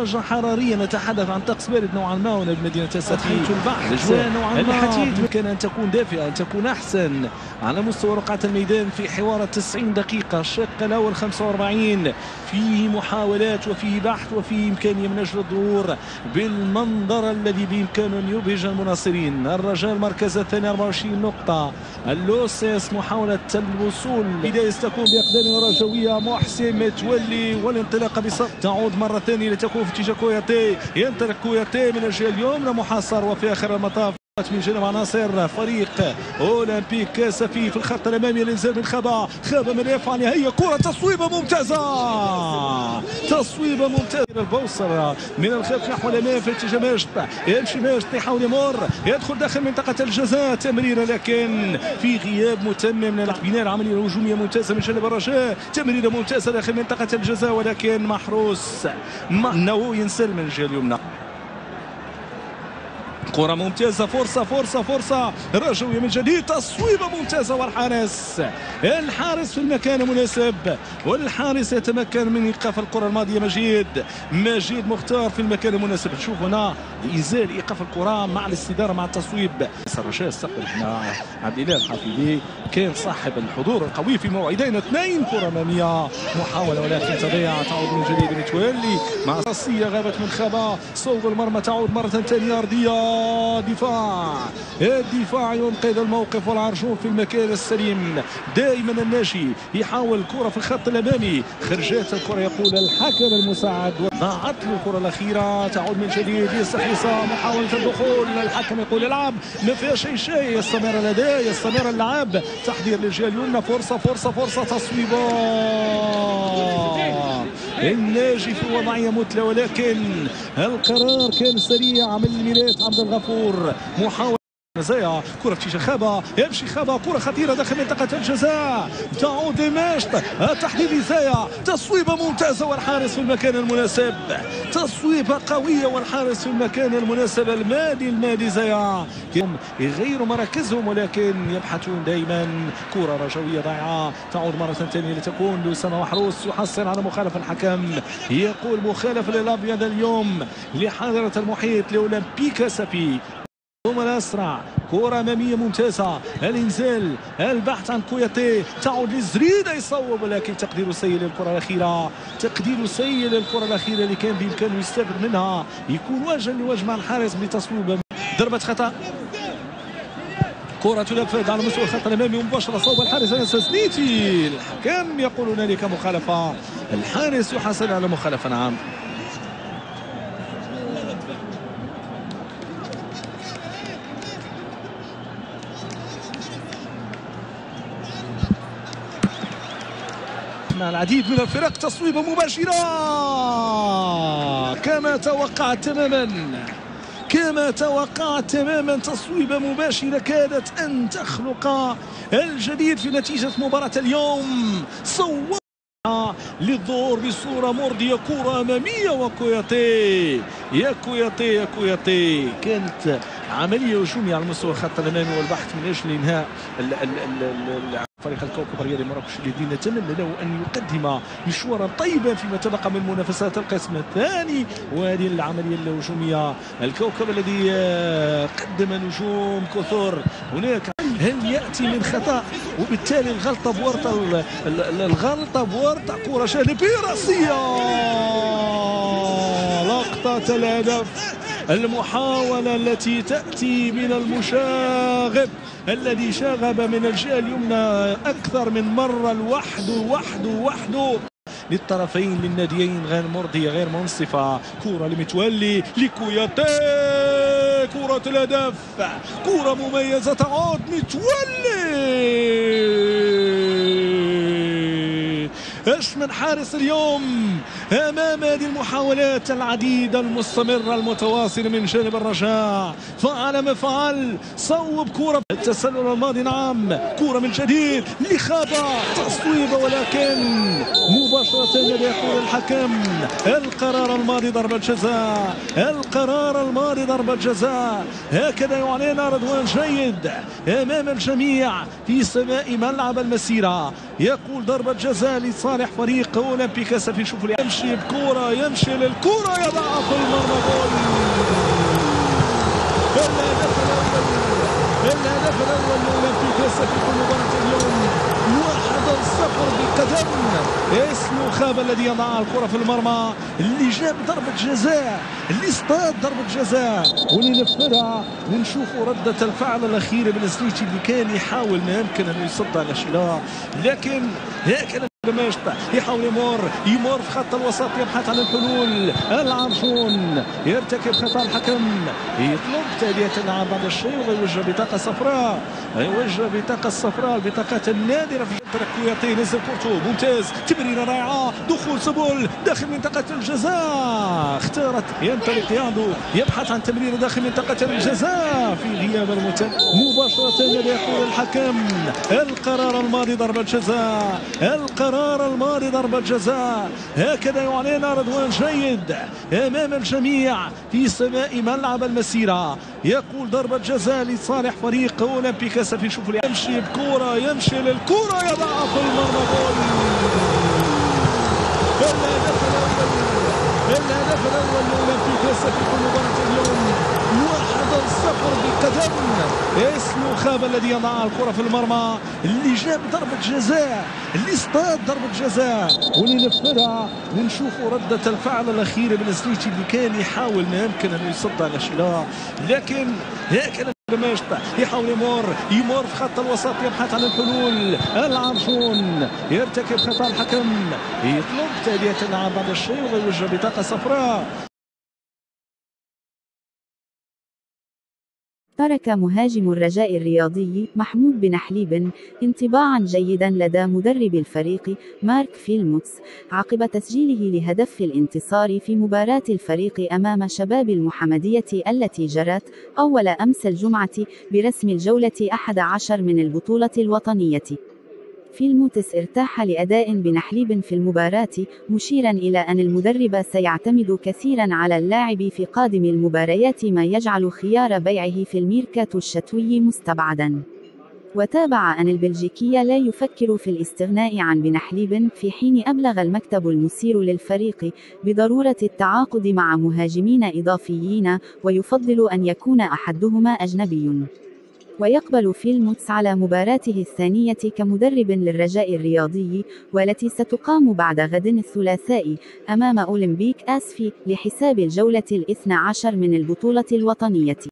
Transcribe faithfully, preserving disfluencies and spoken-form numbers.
درجة حرارية، نتحدث عن طقس بارد نوعا ما هنا بمدينة سفي. البحر نوعا ما الحديد يمكن أن تكون دافئة، أن تكون أحسن على مستوى رقعة الميدان في حوار تسعين دقيقة. الشق الأول خمسة وأربعين فيه محاولات وفيه بحث وفيه إمكانية من أجل الظهور بالمنظر الذي بإمكانه أن يبهج المناصرين. الرجاء المركز الثاني أربعة وعشرين نقطة. اللوسيس محاولة الوصول، بداية تكون بأقدام رجوية. محسن متولي والانطلاق بصف تعود مرة ثانية لتكون في اتجاه كوياتي. ينطلق كوياتي من الجهة اليمنى محاصر، وفي آخر المطاف من جانب عناصر فريق اولمبيك سفي في الخط الامامي. الانزال من خبا، خبا من يفعل نهايه كره تصويبه ممتازه، تصويبه ممتازه. البوصله من الخلف نحو الامام في اتجاه ماجد، يمشي ماجد يحاول يمر، يدخل داخل منطقه الجزاء. تمريره لكن في غياب متمم من بناء العمليه الهجوميه ممتازه من جانب الرجاء. تمريره ممتازه داخل منطقه الجزاء ولكن محروس. انه ينسل من الجهه اليمنى. كرة ممتازة، فرصة فرصة فرصة رجوية من جديد، تصويبة ممتازة والحارس الحارس في المكان المناسب، والحارس يتمكن من ايقاف الكرة الماضية. مجيد مجيد مختار في المكان المناسب. نشوف هنا انزال ايقاف الكرة مع الاستدارة مع التصويب. الرجاء استقبل هنا عبد الاله الحفيدي، كان صاحب الحضور القوي في موعدين اثنين. كرة امامية محاولة ولكن تضيع. تعود من جديد متولي مع راسية غابت من خبا. صوب المرمى تعود مرة ثانية أرضية. دفاع الدفاع ينقذ الموقف والعرجون في المكان السليم. دائما الناجي يحاول كرة في الخط الامامي، خرجت الكرة يقول الحكم المساعد. ضاعت له الكرة الاخيرة. تعود من جديد يستحيصها محاولة الدخول، الحكم يقول العب، ما فيها شيء شيء. يستمر الاداء، يستمر اللعب. تحضير للجهة اليمنى، فرصة فرصة فرصة تصويبة. الناجي في وضعية مثلى ولكن القرار كان سريع من الميلاد عبد الغفور. محاولة زيها كرة في خابة، يمشي خابة، كرة خطيرة داخل منطقة الجزاء. تعود دمشق، تحديد زايا، تصويبة ممتازة والحارس في المكان المناسب. تصويبة قوية والحارس في المكان المناسب. المادي المادي زايا غير مراكزهم ولكن يبحثون دائما. كرة رجوية ضائعة. تعود مرة ثانية لتكون لأسامة محروس، يحصل على مخالفة الحكم. يقول مخالفة للأبيض اليوم لحضرة المحيط لأولمبيك سفي. ثم الأسرع كرة أمامية ممتازة. الإنزال، البحث عن كوياتي. تعود لزريدة يصوب ولكن تقدير سيء للكرة الأخيرة. تقدير سيء للكرة الأخيرة اللي كان بإمكانه يستفد منها، يكون وجها لوجه مع الحارس بتصويب. ضربة خطأ. كرة تنفذ على مستوى الخط الأمامي مباشرة صوب الحارس أنس سنيتي. الحكم يقول هنالك مخالفة. الحارس يحصل على مخالفة. نعم. العديد من الفرق تصويبة مباشرة كما توقعت تماما، كما توقعت تماما. تصويبة مباشرة كادت أن تخلق الجديد في نتيجة مباراة اليوم. صوب للظهور بصورة مرضية. كرة أمامية وكوياتي، يا كوياتي يا كوياتي. كانت عملية هجومية على مستوى الخط الأمامي والبحث من أجل إنهاء ال ال ال فريق الكوكب الرياضي مراكش الذي نتمنى له ان يقدم مشوارا طيبا فيما تبقى من منافسات القسم الثاني. وهذه العمليه الهجوميه، الكوكب الذي قدم نجوم كثر. هناك هل ياتي من خطا وبالتالي الغلطه بورطه، الغلطه بورطه كره جانبيه راسيه. لقطه الهدف، المحاولة التي تأتي من المشاغب الذي شاغب من الجهة اليمنى أكثر من مرة لوحده وحده وحده للطرفين للناديين، غير مرضية غير منصفة. كرة لمتولي لكوياتي، كرة الهدف، كرة مميزة. تعود متولي. ايش من حارس اليوم امام هذه المحاولات العديدة المستمرة المتواصلة من جانب الرجاء. فعل ما فعل، صوب كرة التسلل الماضي. نعم، كرة من جديد لخابة، تصويبة ولكن مباشرة يقول الحكم القرار الماضي ضربة جزاء، القرار الماضي ضربة جزاء. هكذا يعلن رضوان جيد امام الجميع في سماء ملعب المسيرة. يقول ضربة جزاء لصالح فريق اولمبيك سفي. شوفوا يمشي بكرة، يمشي للكرة، يضعها في المرمى. جول. الهدف الأول، الهدف الأول لأولمبيك يستفيق مباراة اليوم واحد صفر بقدم. اسمه خاب الذي يضع الكرة في المرمى، اللي جاب ضربة جزاء، اللي اصطاد ضربة جزاء واللي نفذها. ونشوفوا ردة الفعل الأخيرة بالسليتي اللي كان يحاول ما يمكن أن يصد على شيلار، لكن هيك دمشق يحاول يمر يمر في خط الوسط، يبحث عن الحلول. العرجون يرتكب خطأ، الحكم يطلب تأدية اللعب بعد الشيء ويوجه بطاقة صفراء، يوجه بطاقة صفراء، البطاقات النادرة في التركيات. نزل كورتو ممتاز، تمريرة رائعة، دخول سبل داخل منطقة الجزاء، اختارت ينطلق يعدو يبحث عن تمريرة داخل منطقة الجزاء في غياب المتابع مباشرة. يقول الحكم القرار الماضي ضربة جزاء، القرار الماضي ضربة جزاء. هكذا يعلن رضوان جيد امام الجميع في سماء ملعب المسيرة. يقول ضربة جزاء لصالح فريق اولمبيك سفي. شوف يمشي بكرة، يمشي للكرة، يضعها في المرمى. جول. الهدف الأول، الهدف الأول لأولمبيك سفي في مباراة اليوم واحد صفر بقدم. اسمه خاب الذي يضع الكرة في المرمى، اللي جاب ضربة جزاء، اللي اصطاد ضربة جزاء واللي نفذها. ونشوفوا ردة الفعل الأخيرة بالسليتي اللي كان يحاول ما يمكن أن يصد على شيلار، لكن هيك دمشق يحاول يمر يمر في خط الوسط، يبحث عن الحلول. العرجون يرتكب خطأ، الحكم يطلب تأدية اللعب بعد الشيء ويوجه بطاقة صفراء. ترك مهاجم الرجاء الرياضي محمود بن حليب انطباعا جيدا لدى مدرب الفريق مارك فيلموتس عقب تسجيله لهدف الانتصار في مباراة الفريق أمام شباب المحمدية التي جرت أول أمس الجمعة برسم الجولة أحد عشر من البطولة الوطنية. فيلموتس ارتاح لأداء بن حليب في المباراة، مشيرا إلى أن المدرب سيعتمد كثيرا على اللاعب في قادم المباريات، ما يجعل خيار بيعه في الميركاتو الشتوي مستبعدا. وتابع أن البلجيكي لا يفكر في الاستغناء عن بن حليب، في حين أبلغ المكتب المسير للفريق بضرورة التعاقد مع مهاجمين إضافيين، ويفضل أن يكون أحدهما أجنبي. ويقبل فيلموتس على مباراته الثانية كمدرب للرجاء الرياضي، والتي ستقام بعد غد الثلاثاء أمام أولمبيك أسفي لحساب الجولة الاثنى عشر من البطولة الوطنية.